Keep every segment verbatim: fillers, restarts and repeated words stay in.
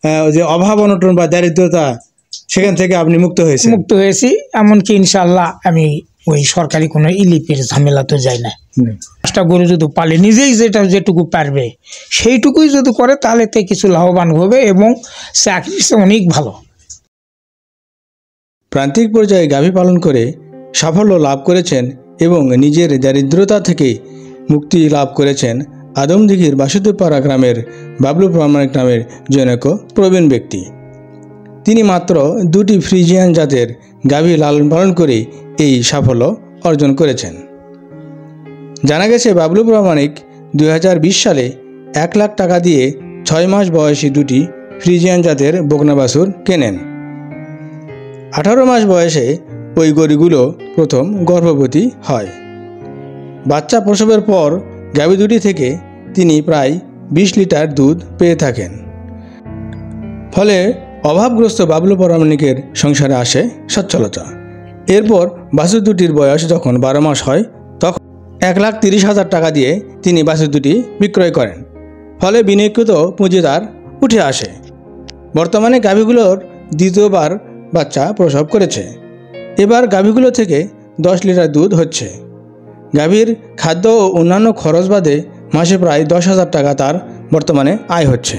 যে অভাব অনটন বা দারিদ্রতা সেখান থেকে আপনি মুক্ত হয়েছেন? মুক্ত হয়েছি, এমনকি ইনশাআল্লাহ আমি ওই সরকারি কোনো ইলিপের ঝামেলা তো যাই না। পাঁচটা গরু যদি পালে নিজেই যেটা যেটুকু পারবে সেইটুকুই যদি করে তাহলে তে কিছু লাভবান হবে এবং চাকরি অনেক ভালো। প্রান্তিক পর্যায়ে গাভী পালন করে সাফল্য লাভ করেছেন এবং নিজের দারিদ্রতা থেকে মুক্তি লাভ করেছেন আদমদিঘির বাসুদেবপাড়া গ্রামের বাবলু প্রামাণিক নামের জনৈক প্রবীণ ব্যক্তি। তিনি মাত্র দুটি ফ্রিজিয়ান জাতের গাভী লালন পালন করে এই সাফল্য অর্জন করেছেন। জানা গেছে বাবলু প্রামাণিক দুই হাজার বিশ সালে এক লাখ টাকা দিয়ে ছয় মাস বয়সী দুটি ফ্রিজিয়ান জাতের বকনা বাছুর কেনেন। আঠারো মাস বয়সে ওই গরুগুলো প্রথম গর্ভবতী হয়। বাচ্চা প্রসবের পর গাভী দুটি থেকে তিনি প্রায় বিশ লিটার দুধ পেয়ে থাকেন। ফলে অভাবগ্রস্ত বাবলু প্রামাণিকের সংসারে আসে সচ্ছলতা। এরপর বাছুর দুটির বয়স যখন বারো মাস হয় তখন এক লাখ তিরিশ হাজার টাকা দিয়ে তিনি বাছুর দুটি বিক্রয় করেন। ফলে বিনিয়োগকৃত পুঁজি তার উঠে আসে। বর্তমানে গাভীগুলোর দ্বিতীয়বার বাচ্চা প্রসব করেছে। এবার গাভীগুলো থেকে দশ লিটার দুধ হচ্ছে। গাভীর খাদ্য ও অন্যান্য খরচ বাদে মাসে প্রায় দশ হাজার টাকা তার বর্তমানে আয় হচ্ছে।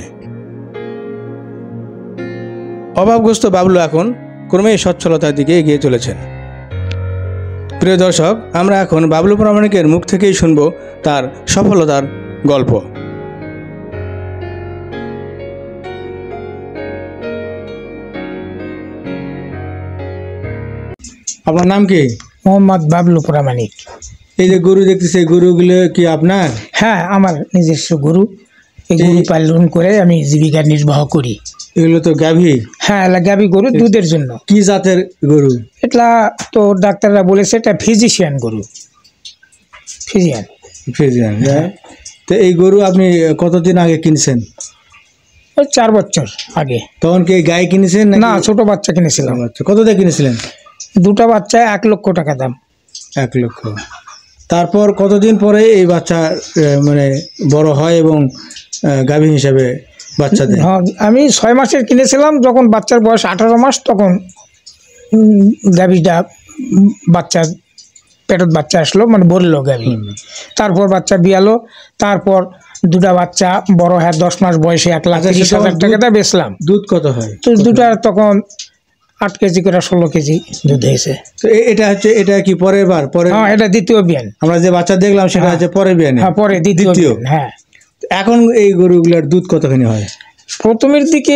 অভাবগ্রস্ত বাবলু এখন ক্রমেই সচ্ছলতার দিকে এগিয়ে চলেছেন। প্রিয় দর্শক, আমরা এখন বাবলু প্রামাণিকের মুখ থেকেই শুনব তার সফলতার গল্প। আপনার নাম কি? মোহাম্মদ বাবলু প্রামাণিক। এই যে গরু দেখতেছি, গরুগুলো কি আপনার? হ্যাঁ, আমার নিজস্ব গরু। এই গরু পালন করে আমি জীবিকা নির্বাহ করি। এগুলো তো গাভী? হ্যাঁ, গাভী গরু দুধের জন্য। কি জাতের গরু এটা? তো ডাক্তাররা বলেছে এটা ফিজিশিয়ান গরু। ফিজিয়ান ফ্রিজিয়ান। তো এই গরু আপনি কতদিন আগে কিনছেন? ওই চার বছর আগে। তখন কি গাই কিনেছেন না, ছোট বাচ্চা কিনেছিলাম। কত দিয়ে কিনেছিলেন? দুটা বাচ্চা এক লক্ষ টাকা দাম। এক লক্ষ। তারপর কতদিন পরে এই বাচ্চা মানে বড় হয় এবং গাভী হিসাবে বাচ্চা দেয়? হ্যাঁ, আমি ছয় মাসের কিনেছিলাম। যখন বাচ্চার বয়স আঠারো মাস তখন গাভীটা বাচ্চা পেটত বাচ্চা আসলো, মানে বললো গাভী। তারপর বাচ্চা বিয়ালো। তারপর দুটা বাচ্চা বড় হয় দশ মাস বয়সে এক লাখ তিরিশ হাজার টাকাটা বেচলাম। দুধ কত হয়? তো দুটা তখন আট কেজি করে ষোলো কেজি দুধ হয়েছে। তো এটা হচ্ছে, এটা কি পরের বার? পরে? হ্যাঁ, এটা দ্বিতীয় বিয়ান। আমরা যে বাচ্চা দেখলাম সেটা হচ্ছে পরের বিয়ান। হ্যাঁ, পরে দ্বিতীয়। হ্যাঁ। এখন এই গরুগুলোর দুধ কতখানি হয়? প্রথমের দিকে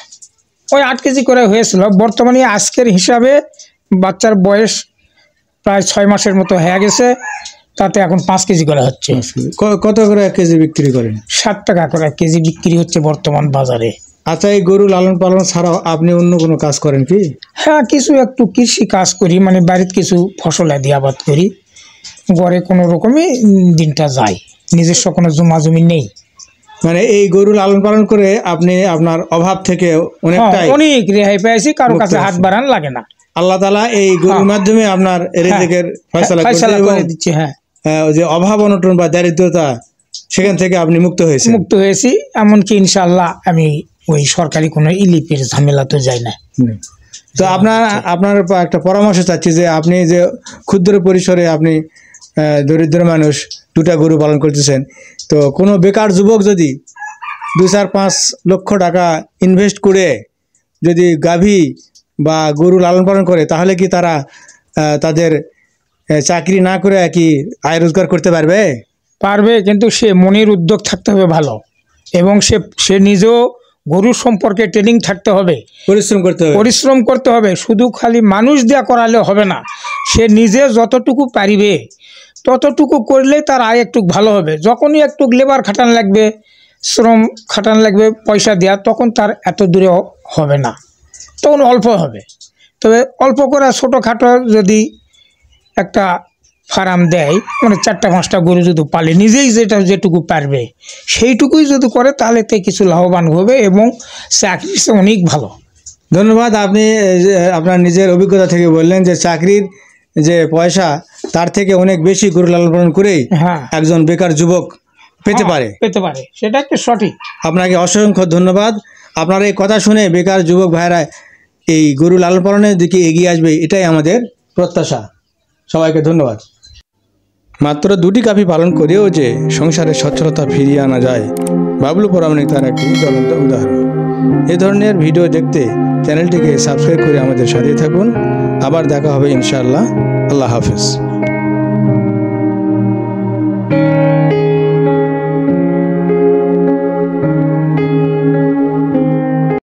ওই আট কেজি করে হয়েছিল। বর্তমানে আজকের হিসাবে বাচ্চার বয়স প্রায় ছয় মাসের মতো হয়ে গেছে, তাতে এখন পাঁচ কেজি করে হচ্ছে। কত করে এক কেজি বিক্রি করেন? ষাট টাকা করে কেজি বিক্রি হচ্ছে বর্তমান বাজারে। আচ্ছা, এই গরু লালন পালন ছাড়াও আপনি অন্য কোনো কাজ করেন কি? হ্যাঁ, কিছু একটু কৃষি কাজ করি, মানে বাড়িতে কিছু ফসল আদি আবাদ করি। ঘরে কোনো রকমই দিনটা যায়, নিজস্ব কোনো জমা জমি নেই। মানে এই গরু লালন পালন করে আপনি আপনার অভাব থেকে অনেকটাই অনেক রেহাই পেয়েছি, কারো কাছে হাত বাড়ান লাগে না। আল্লাহ তাআলা এই গরুর মাধ্যমে আপনার রিজিকের ফয়সালা করে দিচ্ছে। হ্যাঁ, যে অভাব অনটন বা দারিদ্রতা সেখান থেকে আপনি মুক্ত হয়েছেন? মুক্ত হয়েছি, এমনকি ইনশাআল্লাহ আমি ওই সরকারি কোনো ইলিপের ঝামেলা তো যাই না। তো আপনার আপনার একটা পরামর্শ চাচ্ছি যে আপনি যে ক্ষুদ্র পরিসরে আপনি দরিদ্র মানুষ দুটা গরু পালন করতেছেন, তো কোনো বেকার যুবক যদি দু চার পাঁচ লক্ষ টাকা ইনভেস্ট করে যদি গাভী বা গরু লালন পালন করে তাহলে কি তারা তাদের চাকরি না করে কি আয় রোজগার করতে পারবে? পারবে, কিন্তু সে মনের উদ্যোগ থাকতে হবে ভালো, এবং সে সে নিজেও গরুর সম্পর্কে ট্রেনিং থাকতে হবে, পরিশ্রম করতে হবে। পরিশ্রম করতে হবে শুধু খালি মানুষ দেয়া করালে হবে না। সে নিজে যতটুকু পারিবে ততটুকু করলে তার আয় একটু ভালো হবে। যখনই একটু লেবার খাটান লাগবে, শ্রম খাটান লাগবে, পয়সা দেওয়া, তখন তার এত দূরে হবে না, তখন অল্প হবে। তবে অল্প করে ছোটোখাটো যদি একটা ফার্ম দেয়, মানে চারটা পাঁচটা গরু যদি পালে নিজেই যেটা যেটুকু পারবে সেইটুকুই যদি করে তাহলে তে কিছু লাভবান হবে এবং চাকরি অনেক ভালো। ধন্যবাদ। আপনি আপনার নিজের অভিজ্ঞতা থেকে বললেন যে চাকরির যে পয়সা তার থেকে অনেক বেশি গরু লালন পালন করেই একজন বেকার যুবক পেতে পারে পেতে পারে সেটা একটা সঠিক। আপনাকে অসংখ্য ধন্যবাদ। আপনারা এই কথা শুনে বেকার যুবক ভাইরা এই গরু লালন পালনের দিকে এগিয়ে আসবে, এটাই আমাদের প্রত্যাশা। সবাইকে ধন্যবাদ। মাত্র দুটি গাভী পালন করেও যে সংসারে সচ্ছলতা ফিরিয়ে আনা যায়, বাবলু প্রামাণিক তার একটি জ্বলন্ত উদাহরণ। এ ধরনের ভিডিও দেখতে চ্যানেলটিকে সাবস্ক্রাইব করে আমাদের সাথে থাকুন। আবার দেখা হবে ইনশাআল্লাহ। আল্লাহ হাফেজ।